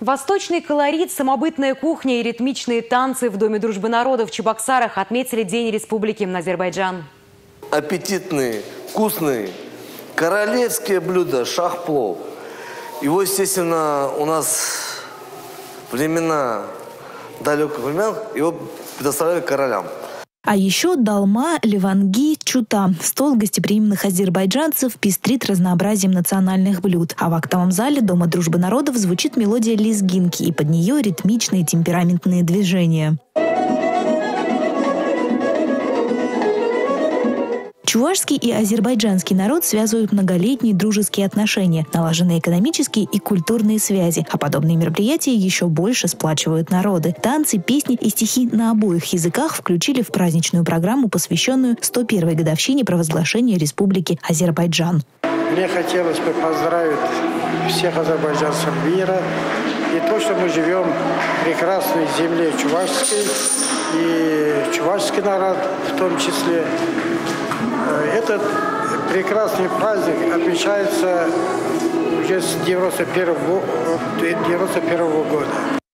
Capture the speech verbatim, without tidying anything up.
Восточный колорит, самобытная кухня и ритмичные танцы в Доме дружбы народов в Чебоксарах отметили День Республики Азербайджан. Аппетитные, вкусные, королевские блюда, шах-плов. Его, естественно, у нас времена, далеких времен, его предоставляли королям. А еще долма, леванги, чута. Стол гостеприимных азербайджанцев пестрит разнообразием национальных блюд. А в актовом зале Дома дружбы народов звучит мелодия лезгинки, и под нее ритмичные темпераментные движения. Чувашский и азербайджанский народ связывают многолетние дружеские отношения, налаженные экономические и культурные связи, а подобные мероприятия еще больше сплачивают народы. Танцы, песни и стихи на обоих языках включили в праздничную программу, посвященную сто первой годовщине провозглашения Республики Азербайджан. Мне хотелось бы поздравить всех азербайджанцев мира и то, что мы живем в прекрасной земле чувашской, и чувашский народ в том числе. Этот прекрасный праздник отмечается уже с девяносто первого года.